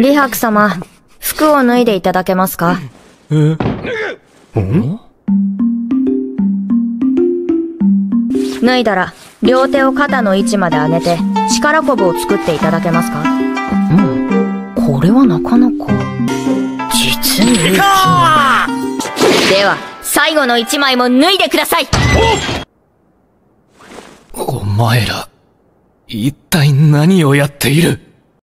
李白様、服を脱いでいただけますか？脱いだら、両手を肩の位置まで上げて、力こぶを作っていただけますか？これはなかなか、実に。では、最後の一枚も脱いでください。 お前ら、一体何をやっている？